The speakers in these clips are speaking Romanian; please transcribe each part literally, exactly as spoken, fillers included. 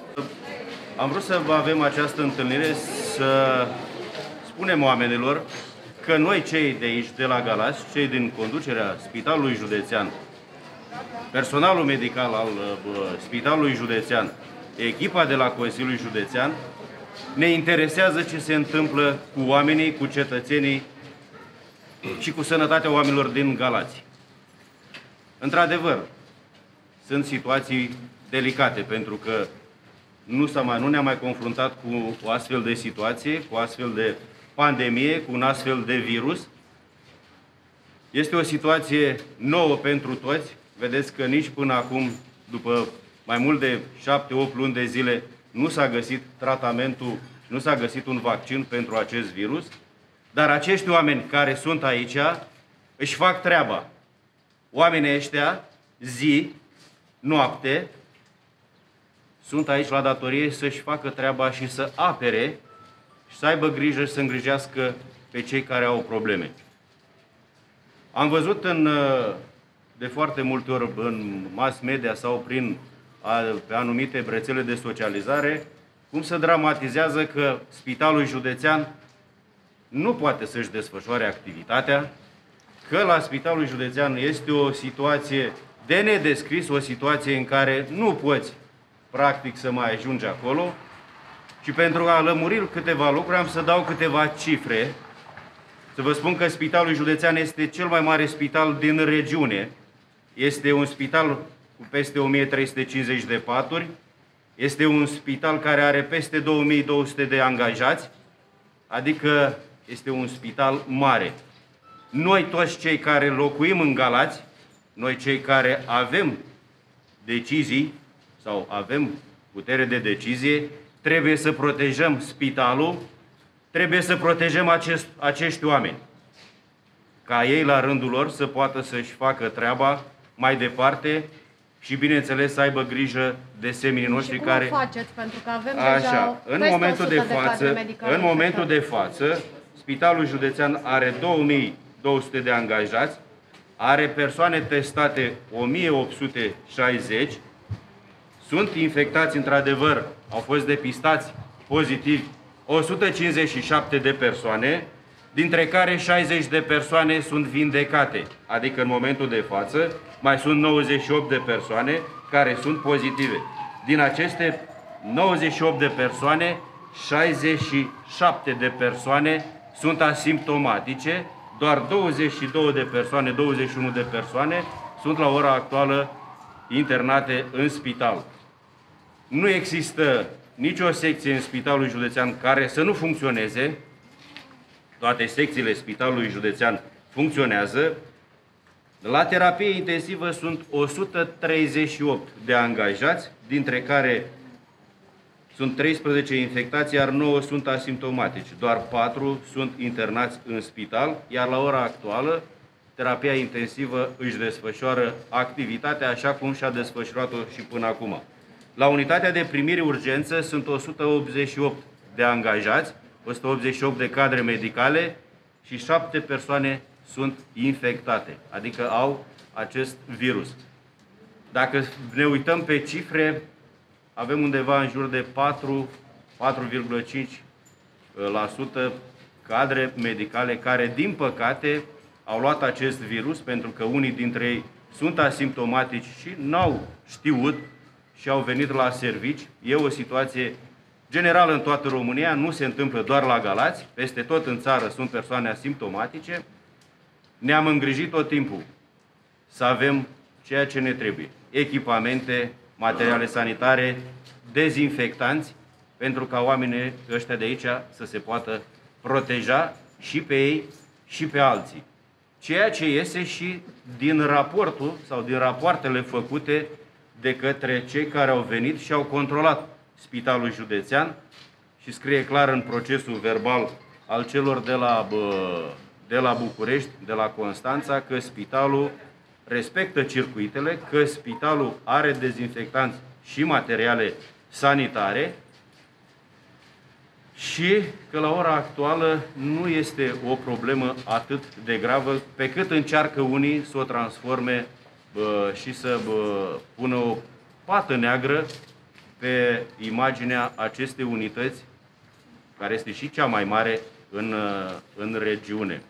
Am vrut să avem această întâlnire să spunem oamenilor că noi, cei de aici, de la Galați, cei din conducerea Spitalului Județean, personalul medical al Spitalului Județean, echipa de la Consiliul Județean, ne interesează ce se întâmplă cu oamenii, cu cetățenii și cu sănătatea oamenilor din Galați. Într-adevăr, sunt situații delicate, pentru că nu, s-a mai, nu ne-am mai confruntat cu o astfel de situație, cu o astfel de pandemie, cu un astfel de virus. Este o situație nouă pentru toți. Vedeți că nici până acum, după mai mult de șapte opt luni de zile, nu s-a găsit tratamentul, nu s-a găsit un vaccin pentru acest virus. Dar acești oameni care sunt aici își fac treaba. Oamenii ăștia, zi, noapte, sunt aici la datorie să-și facă treaba și să apere și să aibă grijă și să îngrijească pe cei care au probleme. Am văzut în, de foarte multe ori în mass media sau prin, pe anumite rețele de socializare cum se dramatizează că Spitalul Județean nu poate să-și desfășoare activitatea, că la Spitalul Județean este o situație de nedescris, o situație în care nu poți practic să mai ajungi acolo. Și pentru a lămuri câteva lucruri am să dau câteva cifre. Să vă spun că Spitalul Județean este cel mai mare spital din regiune. Este un spital cu peste o mie trei sute cincizeci de paturi. Este un spital care are peste două mii două sute de angajați, adică este un spital mare. Noi toți cei care locuim în Galați, noi cei care avem decizii sau avem putere de decizie, trebuie să protejăm spitalul, trebuie să protejăm acest, acești oameni, ca ei la rândul lor să poată să-și facă treaba mai departe și, bineînțeles, să aibă grijă de seminii noștri. Și care... cum faceți? Pentru că avem Așa, deja în momentul de, de față, în momentul de față, Spitalul Județean are două mii două sute de angajați, are persoane testate o mie opt sute șaizeci, sunt infectați, într-adevăr, au fost depistați pozitivi o sută cincizeci și șapte de persoane, dintre care șaizeci de persoane sunt vindecate, adică în momentul de față mai sunt nouăzeci și opt de persoane care sunt pozitive. Din aceste nouăzeci și opt de persoane, șaizeci și șapte de persoane sunt asimptomatice, doar douăzeci și două de persoane, douăzeci și unu de persoane sunt la ora actuală internate în spital. Nu există nicio secție în Spitalul Județean care să nu funcționeze. Toate secțiile Spitalului Județean funcționează. La terapie intensivă sunt o sută treizeci și opt de angajați, dintre care sunt treisprezece infectați, iar nouă sunt asimptomatici. Doar patru sunt internați în spital, iar la ora actuală terapia intensivă își desfășoară activitatea așa cum și-a desfășurat-o și până acum. La unitatea de primire urgență sunt o sută optzeci și opt de angajați, o sută optzeci și opt de cadre medicale și șapte persoane sunt infectate, adică au acest virus. Dacă ne uităm pe cifre, avem undeva în jur de patru virgulă cinci la sută cadre medicale care, din păcate, au luat acest virus pentru că unii dintre ei sunt asimptomatici și n-au știut și au venit la servici. E o situație generală în toată România, nu se întâmplă doar la Galați, peste tot în țară sunt persoane asimptomatice. Ne-am îngrijit tot timpul să avem ceea ce ne trebuie: echipamente, materiale sanitare, dezinfectanți, pentru ca oamenii ăștia de aici să se poată proteja și pe ei și pe alții. Ceea ce iese și din raportul sau din rapoartele făcute de către cei care au venit și au controlat Spitalul Județean, și scrie clar în procesul verbal al celor de la, de la București, de la Constanța, că spitalul respectă circuitele, că spitalul are dezinfectanți și materiale sanitare și că la ora actuală nu este o problemă atât de gravă pe cât încearcă unii să o transforme bă, și să bă, pună o pată neagră pe imaginea acestei unități, care este și cea mai mare în, în regiune.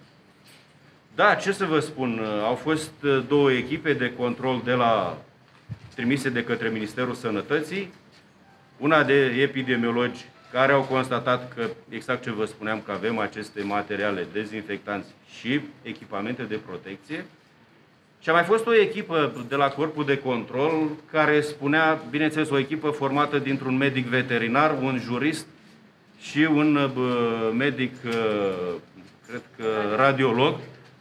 Da, ce să vă spun, au fost două echipe de control de la, trimise de către Ministerul Sănătății, una de epidemiologi care au constatat că, exact ce vă spuneam, că avem aceste materiale dezinfectanți și echipamente de protecție. Și a mai fost o echipă de la Corpul de Control care spunea, bineînțeles, o echipă formată dintr-un medic veterinar, un jurist și un medic, cred că radiolog,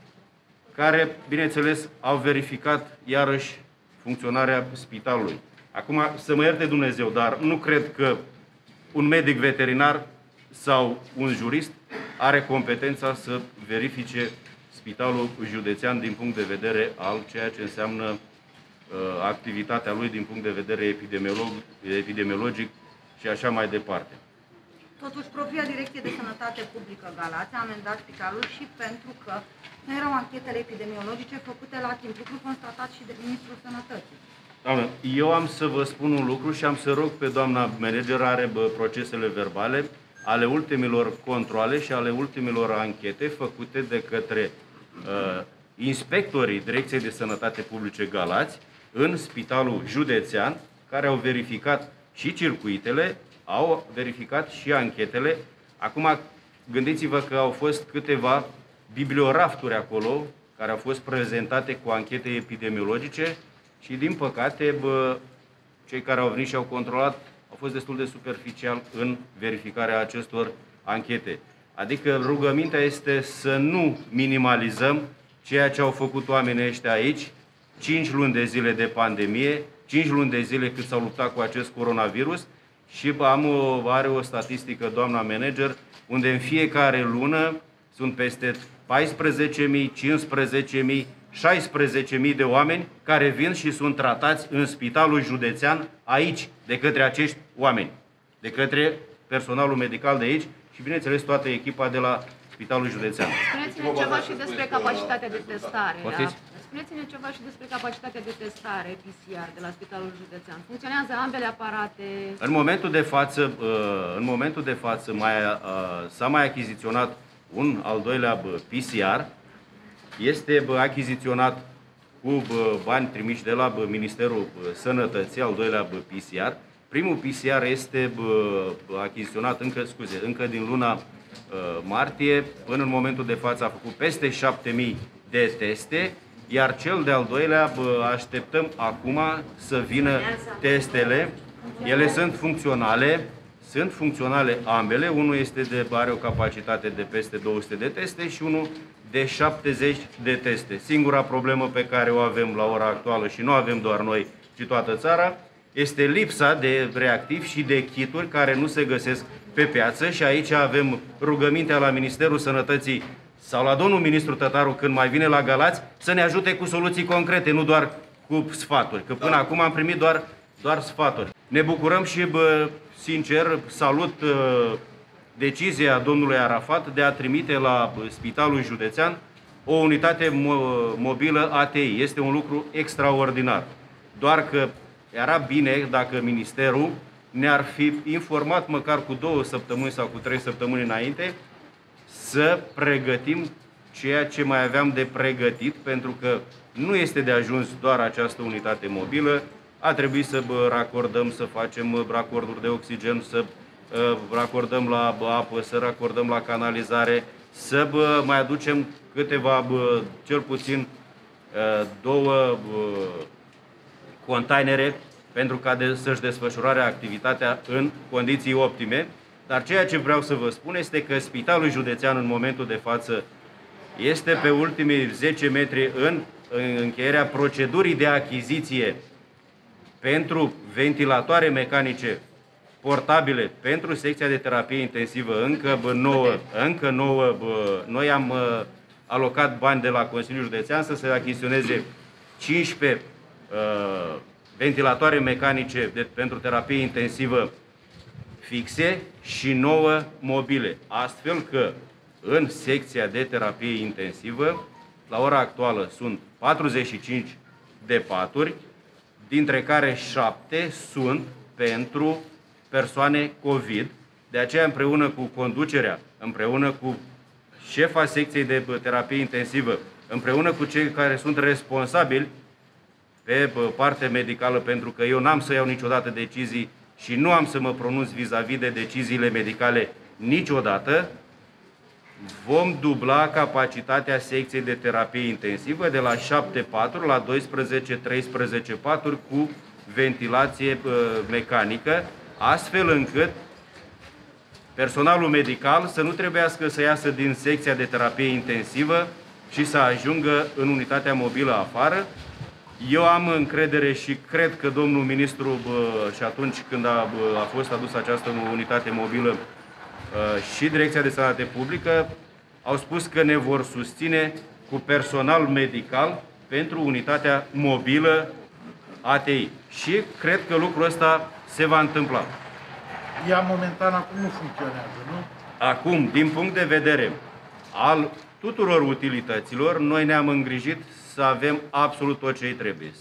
care, bineînțeles, au verificat iarăși funcționarea spitalului. Acum, să mă ierte Dumnezeu, dar nu cred că un medic veterinar sau un jurist are competența să verifice Spitalul Județean din punct de vedere al ceea ce înseamnă uh, activitatea lui din punct de vedere epidemiolog, epidemiologic și așa mai departe. Totuși, propria Direcție de Sănătate Publică Galați a amendat spitalul și pentru că nu erau anchetele epidemiologice făcute la timp, lucru constatat și de Ministrul Sănătății. Doamnă, eu am să vă spun un lucru și am să rog pe doamna manager, are bă, procesele verbale ale ultimilor controale și ale ultimilor anchete făcute de către uh, inspectorii Direcției de Sănătate Publice Galați în Spitalul Județean, care au verificat și circuitele, au verificat și anchetele. Acum, gândiți-vă că au fost câteva bibliorafturi acolo, care au fost prezentate cu anchete epidemiologice și, din păcate, bă, cei care au venit și au controlat au fost destul de superficial în verificarea acestor anchete. Adică rugămintea este să nu minimalizăm ceea ce au făcut oamenii ăștia aici, cinci luni de zile de pandemie, cinci luni de zile cât s-au luptat cu acest coronavirus și am o, are o statistică, doamna manager, unde în fiecare lună sunt peste paisprezece mii, cincisprezece mii, șaisprezece mii de oameni care vin și sunt tratați în Spitalul Județean aici, de către acești oameni, de către personalul medical de aici și, bineînțeles, toată echipa de la Spitalul Județean. Spuneți-ne ceva și despre capacitatea de testare. Spuneți-ne ceva și despre capacitatea de testare P C R de la Spitalul Județean. Funcționează ambele aparate? În momentul de față, în momentul de față mai, s-a mai achiziționat un al doilea P C R. Este achiziționat cu bani trimiși de la Ministerul Sănătății, al doilea P C R. Primul P C R este achiziționat încă, scuze, încă din luna martie. Până în momentul de față a făcut peste șapte mii de teste, iar cel de-al doilea așteptăm acum să vină testele. Ele sunt funcționale, sunt funcționale ambele. Unul este de, are o capacitate de peste două sute de teste și unul de șaptezeci de teste. Singura problemă pe care o avem la ora actuală, și nu avem doar noi, ci toată țara, este lipsa de reactivi și de kituri care nu se găsesc pe piață și aici avem rugămintea la Ministerul Sănătății sau la domnul ministru Tătaru când mai vine la Galați să ne ajute cu soluții concrete, nu doar cu sfaturi, că până da. acum am primit doar, doar sfaturi. Ne bucurăm și, bă, sincer, salut uh, decizia domnului Arafat de a trimite la Spitalul Județean o unitate mobilă A T I. Este un lucru extraordinar. Doar că era bine dacă Ministerul ne-ar fi informat măcar cu două săptămâni sau cu trei săptămâni înainte să pregătim ceea ce mai aveam de pregătit, pentru că nu este de ajuns doar această unitate mobilă, a trebuit să racordăm, să facem racorduri de oxigen, să racordăm la apă, să racordăm la canalizare, să bă, mai aducem câteva, bă, cel puțin două bă, containere pentru ca de, să-și desfășurare activitatea în condiții optime. Dar ceea ce vreau să vă spun este că Spitalul Județean în momentul de față este pe ultimii zece metri în, în încheierea procedurii de achiziție pentru ventilatoare mecanice portabile pentru secția de terapie intensivă, încă bă, nouă, încă nouă bă, noi am uh, alocat bani de la Consiliul Județean să se achiziționeze cincisprezece uh, ventilatoare mecanice de, pentru terapie intensivă fixe și nouă mobile. Astfel că în secția de terapie intensivă, la ora actuală sunt patruzeci și cinci de paturi, dintre care șapte sunt pentru persoane COVID. De aceea, împreună cu conducerea, împreună cu șefa secției de terapie intensivă, împreună cu cei care sunt responsabili pe partea medicală, pentru că eu n-am să iau niciodată decizii și nu am să mă pronunț vis-a-vis de deciziile medicale niciodată, vom dubla capacitatea secției de terapie intensivă de la șapte paturi la doisprezece treisprezece paturi cu ventilație mecanică, astfel încât personalul medical să nu trebuiască să iasă din secția de terapie intensivă și să ajungă în unitatea mobilă afară. Eu am încredere și cred că domnul ministru, bă, și atunci când a, bă, a fost adusă această unitate mobilă, bă, și Direcția de Sănătate Publică au spus că ne vor susține cu personal medical pentru unitatea mobilă A T I. Și cred că lucrul ăsta se va întâmpla. Ea momentan acum nu funcționează, nu? Acum, din punct de vedere al tuturor utilităților, noi ne-am îngrijit să avem absolut tot ce îi trebuie.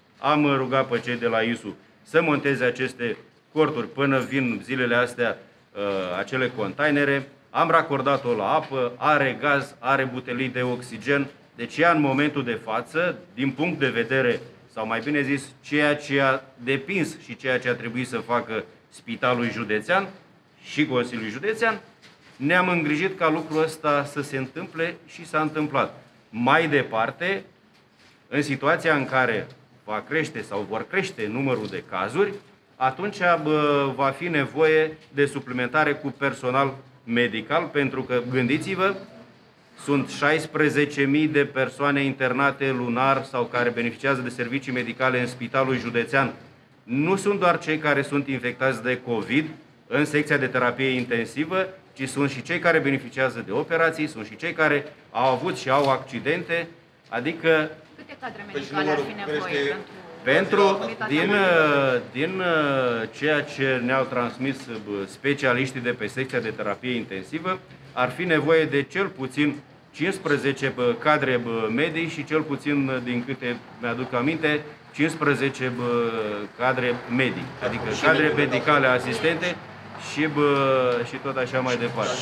Am rugat pe cei de la I S U să monteze aceste corturi până vin zilele astea acele containere. Am racordat-o la apă, are gaz, are butelii de oxigen. Deci ea în momentul de față, din punct de vedere, sau mai bine zis, ceea ce a depins și ceea ce a trebuit să facă Spitalul Județean și Consiliul Județean, ne-am îngrijit ca lucrul ăsta să se întâmple și s-a întâmplat. Mai departe, în situația în care va crește sau vor crește numărul de cazuri, atunci bă, va fi nevoie de suplimentare cu personal medical, pentru că, gândiți-vă, sunt șaisprezece mii de persoane internate lunar sau care beneficiază de servicii medicale în Spitalul Județean. Nu sunt doar cei care sunt infectați de COVID în secția de terapie intensivă, ci sunt și cei care beneficiază de operații, sunt și cei care au avut și au accidente, adică... Câte cadre medicale ar fi nevoie pentru... Pentru, din, din ceea ce ne-au transmis specialiștii de pe secția de terapie intensivă, ar fi nevoie de cel puțin cincisprezece cadre medii și cel puțin, din câte mi-aduc aminte, cincisprezece cadre medii, adică cadre medicale asistente și, și tot așa mai departe.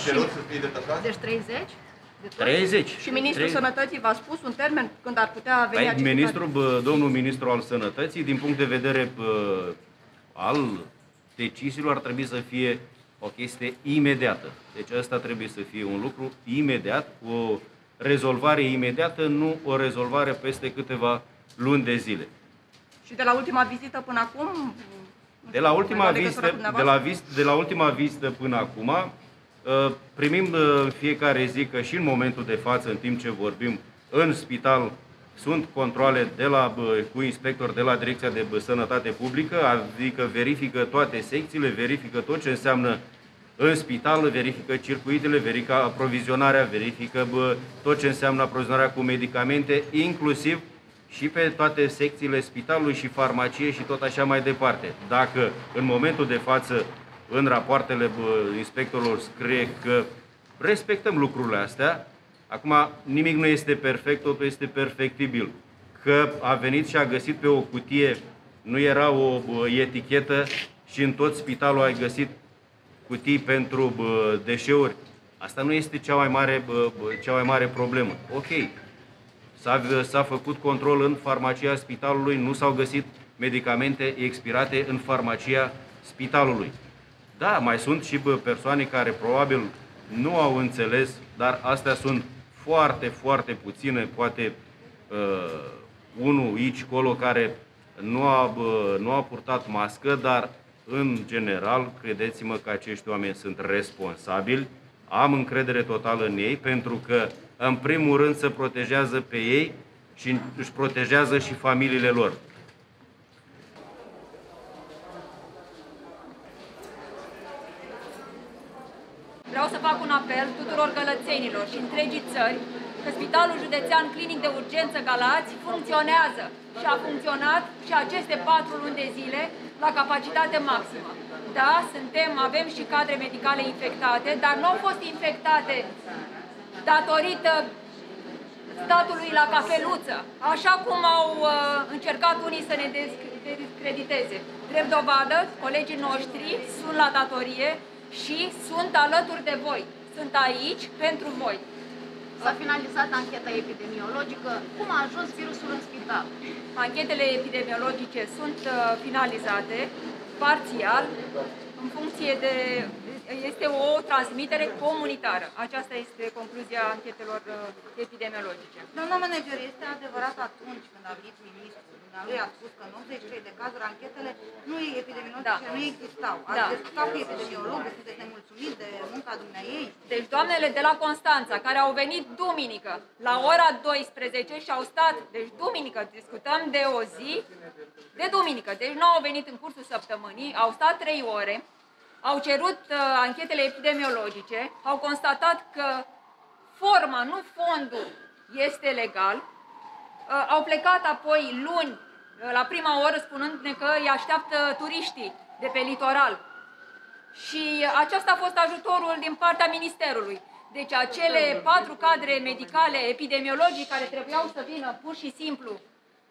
Deci treizeci? treizeci. Și Ministrul Sănătății v-a spus un termen când ar putea veni acest ministrul, bă, domnul ministru al Sănătății, din punct de vedere bă, al deciziilor, ar trebui să fie o chestie imediată. Deci ăsta trebuie să fie un lucru imediat, o rezolvare imediată, nu o rezolvare peste câteva luni de zile. Și de la ultima vizită până acum? De la ultima vizită, de la, de la ultima vizită până acum, primim în fiecare zi că și în momentul de față, în timp ce vorbim, în spital sunt controale de la, cu inspectori de la Direcția de Sănătate Publică, adică verifică toate secțiile, verifică tot ce înseamnă în spital, verifică circuitele, verifică aprovizionarea, verifică bă, tot ce înseamnă aprovizionarea cu medicamente, inclusiv și pe toate secțiile spitalului și farmacie și tot așa mai departe. Dacă în momentul de față în rapoartele bă, inspectorilor scrie că respectăm lucrurile astea, acum nimic nu este perfect, totul este perfectibil. Că a venit și a găsit pe o cutie, nu era o bă, etichetă și în tot spitalul ai găsit cutii pentru bă, deșeuri, asta nu este cea mai mare, bă, cea mai mare problemă. Ok, s-a făcut control în farmacia spitalului, nu s-au găsit medicamente expirate în farmacia spitalului. Da, mai sunt și bă, persoane care probabil nu au înțeles, dar astea sunt foarte, foarte puține, poate uh, unul aici, colo, care nu a, bă, nu a purtat mască, dar în general, credeți-mă că acești oameni sunt responsabili, am încredere totală în ei, pentru că în primul rând se protejează pe ei și își protejează și familiile lor. Vreau să fac un apel tuturor gălățenilor și întregii țări că Spitalul Județean Clinic de Urgență Galați funcționează și a funcționat și aceste patru luni de zile la capacitate maximă. Da, suntem, avem și cadre medicale infectate, dar nu au fost infectate datorită statului la cafeluță, așa cum au uh, încercat unii să ne crediteze. Drept dovadă, colegii noștri sunt la datorie și sunt alături de voi. Sunt aici pentru voi. S-a finalizat ancheta epidemiologică. Cum a ajuns virusul în spital? Anchetele epidemiologice sunt uh, finalizate parțial în funcție de... Este o transmitere comunitară. Aceasta este concluzia anchetelor uh, epidemiologice. Doamna manager, este adevărat atunci când a venit ministrul, dumnealui a spus că în optzeci și trei de cazuri anchetele nu epidemiologice Da. nu existau. Ați Da. discutat cu epidemiologul, sunteți nemulțumit de munca dumneaei? Deci doamnele de la Constanța, care au venit duminică la ora douăsprezece și au stat, deci duminică, discutăm de o zi, de duminică, deci nu au venit în cursul săptămânii, au stat trei ore, au cerut uh, anchetele epidemiologice, au constatat că forma, nu fondul, este legal, uh, au plecat apoi luni, uh, la prima oră, spunându-ne că îi așteaptă turiștii de pe litoral. Și acesta a fost ajutorul din partea Ministerului. Deci acele patru cadre medicale epidemiologice care trebuiau să vină pur și simplu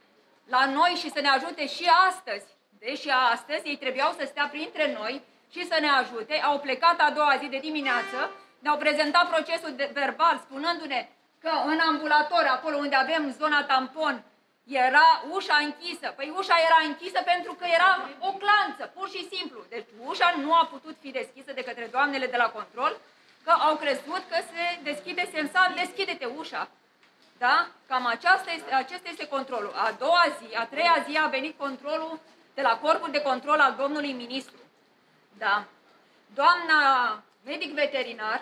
la noi și să ne ajute și astăzi, deși astăzi ei trebuiau să stea printre noi și să ne ajute, au plecat a doua zi de dimineață, ne-au prezentat procesul de verbal spunându-ne că în ambulator, acolo unde avem zona tampon, era ușa închisă. Păi ușa era închisă pentru că era o clanță, pur și simplu. Deci ușa nu a putut fi deschisă de către doamnele de la control, că au crezut că se deschide sensal, deschide-te ușa. Da? Cam aceasta este, acesta este controlul. A doua zi, a treia zi a venit controlul de la corpul de control al domnului ministru. Da. Doamna medic veterinar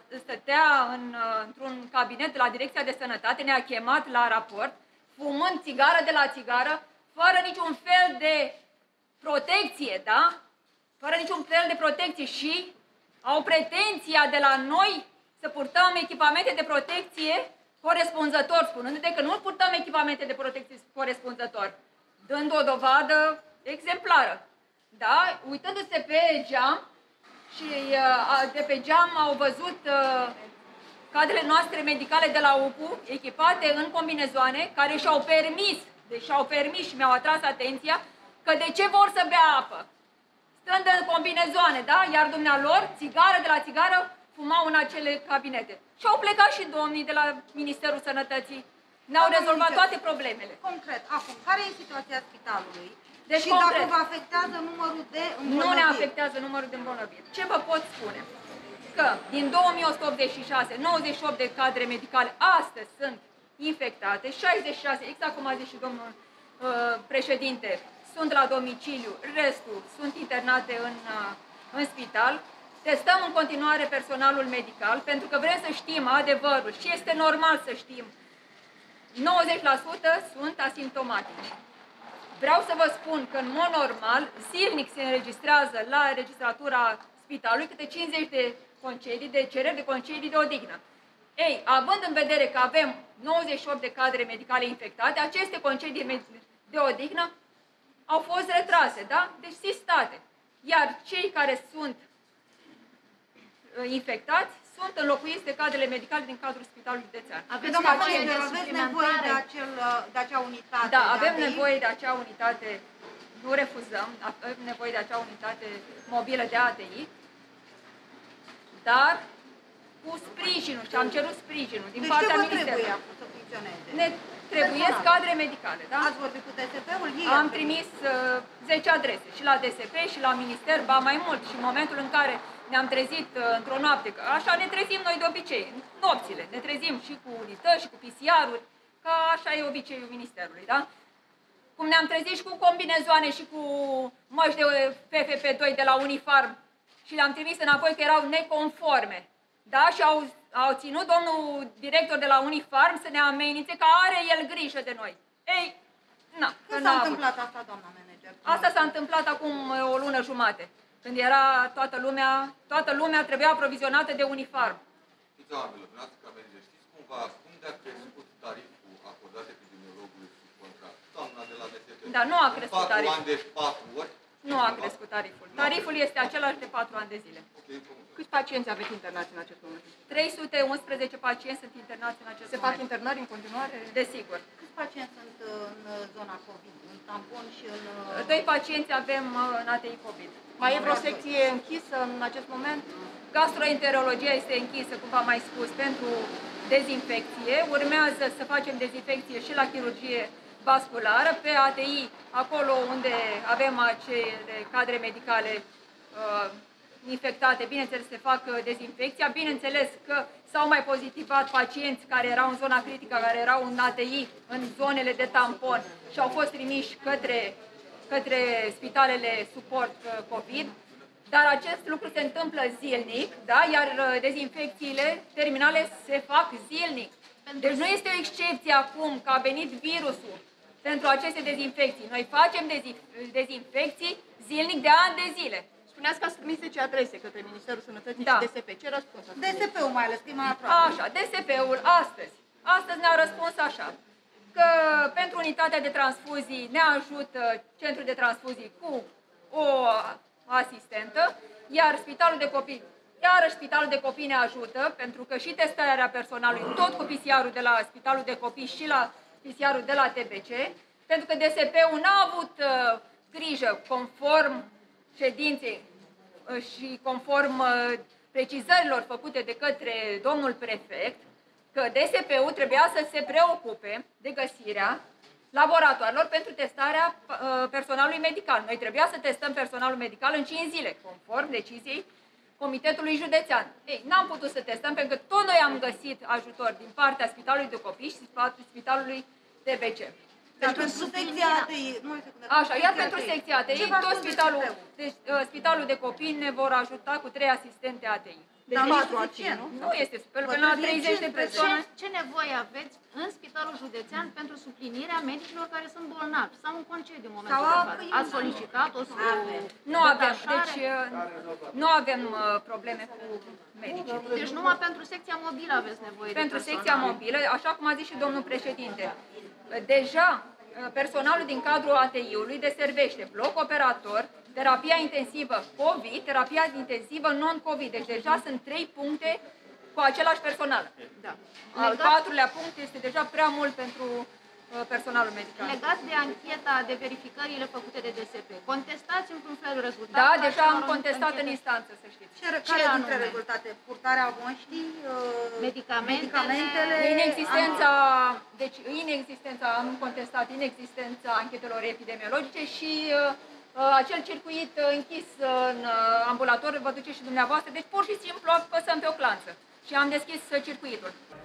stătea în, într-un cabinet de la Direcția de Sănătate, ne-a chemat la raport, fumând țigară de la țigară, fără niciun fel de protecție, da? Fără niciun fel de protecție și au pretenția de la noi să purtăm echipamente de protecție corespunzător, spunându-ne că nu purtăm echipamente de protecție corespunzător, dând o dovadă exemplară. Da? Uitându-se pe geam și uh, de pe geam au văzut uh, cadrele noastre medicale de la U P U, echipate în combinezoane, care și-au permis, deci și-au permis și mi-au atras atenția, că de ce vor să bea apă? Stând în combinezoane, da? Iar dumnealor, țigară de la țigară, fumau în acele cabinete. Și au plecat și domnii de la Ministerul Sănătății. Ne-au rezolvat toate problemele. Concret, acum, care e situația spitalului? Deci, și concret, dacă vă afectează numărul de îmbolnăviri? Nu ne afectează numărul de îmbolnăviri. Ce vă pot spune? Că din două mii o sută optzeci și șase, nouăzeci și opt de cadre medicale astăzi sunt infectate, șaizeci și șase, exact cum a zis și domnul uh, președinte, sunt la domiciliu, restul sunt internate în, uh, în spital. Testăm în continuare personalul medical pentru că vrem să știm adevărul și este normal să știm. nouăzeci la sută sunt asimptomatici. Vreau să vă spun că în mod normal, zilnic se înregistrează la registratura spitalului câte cincizeci de concedii, de cereri de concedii de odihnă. Ei, având în vedere că avem nouăzeci și opt de cadre medicale infectate, aceste concedii de odihnă au fost retrase, da? Deci sistate. Iar cei care sunt infectați sunt înlocuiți de cadrele medicale din cadrul Spitalului Județean. Aveți, doamna manager, aveți nevoie de, acel, de acea unitate? Da, avem de nevoie de acea unitate, nu refuzăm, avem nevoie de acea unitate mobilă de A T I, dar cu sprijinul, și am cerut sprijinul din deci partea ce vă Ministerului. trebuie acum să funcționeze? Ne trebuie cadre medicale, da? Ați vorbit cu D S P-ul? Am trimis uh, zece adrese și la D S P și la Minister, ba mai mult, și în momentul în care ne-am trezit uh, într-o noapte, că așa ne trezim noi de obicei, nopțile, ne trezim și cu unități și cu P C R-uri, că așa e obiceiul Ministerului, da? Cum ne-am trezit și cu combinezoane și cu măști de F F P doi de la Unifarm și le-am trimis înapoi că erau neconforme, da? Și au, au ținut domnul director de la Unifarm să ne amenințe că are el grijă de noi. Ei, na, când s-a întâmplat asta, doamna manager? Asta s-a întâmplat acum o lună jumate, când era toată lumea, toată lumea trebuia aprovizionată de Unifarm. Știți, oamenilor, dumneavoastră ca manager, știți cumva cum de-a crescut tariful acordat epidemiologului sub contract? Doamna de la D S P. Da, nu a crescut tariful. patru ani, deci patru ori? Nu a crescut tariful. Tariful este același de patru ani de zile. Okay, câți pacienți aveți internați în acest moment? trei sute unsprezece pacienți sunt internați în acest Se moment. fac internări în continuare? Desigur. Câți pacienți sunt în zona COVID? În tampon și în... Doi pacienți avem în A T I COVID. Mai e vreo secție închisă în acest moment? Gastroenterologia este închisă, cum v-am mai spus, pentru dezinfecție. Urmează să facem dezinfecție și la chirurgie vasculară. Pe A T I, acolo unde avem acele cadre medicale uh, infectate, bineînțeles se fac dezinfecția. Bineînțeles că s-au mai pozitivat pacienți care erau în zona critică, care erau în A T I, în zonele de tampon și au fost trimiși către, către spitalele suport COVID. Dar acest lucru se întâmplă zilnic, da? Iar dezinfecțiile terminale se fac zilnic. Deci nu este o excepție acum că a venit virusul pentru aceste dezinfecții. Noi facem dezinfecții zilnic de ani de zile. Spuneați că ați trimis zece adrese către Ministerul Sănătății Da. și D S P. Ce răspuns ați D primit? S P-ul mai ales, că e mai aproape. Așa, D S P-ul astăzi. Astăzi ne-a răspuns așa, că pentru unitatea de transfuzii ne ajută centrul de transfuzii cu o asistentă, iar spitalul de copii, iarăși spitalul de copii ne ajută, pentru că și testarea personalului, tot cu P C R-ul de la spitalul de copii și la P C R-ul de la T B C, pentru că D S P-ul n-a avut uh, grijă conform ședinței uh, și conform uh, precizărilor făcute de către domnul prefect, că D S P-ul trebuia să se preocupe de găsirea laboratoarelor pentru testarea uh, personalului medical. Noi trebuia să testăm personalul medical în cinci zile, conform deciziei Comitetului Județean. Ei, n-am putut să testăm pentru că tot noi am găsit ajutor din partea Spitalului de Copii și Spitalului T B C. Deci pentru secția A T I, nu uite cum de- Așa, iar pentru secția A T I, Ce faci tot cu spitalul, D S P-ul? deci, uh, Spitalul de Copii ne vor ajuta cu trei asistente A T I. Deci Dar nu nu e e suficient. Nu este super, Vă că la trebuie treizeci de cincisprezece. persoane... Ce, ce nevoie aveți în Spitalul Județean pentru suplinirea medicilor care sunt bolnavi sau în concediu în momentul Sau de a- față? Ați solicitat o Nu avem, detașare? deci uh, nu avem uh, probleme cu medicii. Deci numai pentru secția mobilă aveți nevoie Pentru de personal. secția mobilă, așa cum a zis și domnul președinte, deja personalul din cadrul A T I-ului deservește bloc operator, terapia intensivă COVID, terapia intensivă non-COVID. Deci deja sunt trei puncte cu același personal. Da. Al Legat, patrulea punct este deja prea mult pentru uh, personalul medical. legat de ancheta de verificările făcute de D S P, contestați într-un fel rezultatul? Da, deja am acelor contestat în anchete? instanță, să știți. Ce, care Ce dintre anume? rezultate? Purtarea măștii? uh, Medicamentele, Medicamentele? Inexistența, deci inexistența, am contestat inexistența anchetelor epidemiologice și uh, acel circuit uh, închis în uh, ambulator, vă duceți și dumneavoastră, deci pur și simplu apăsăm pe o clanță și am deschis uh, circuitul.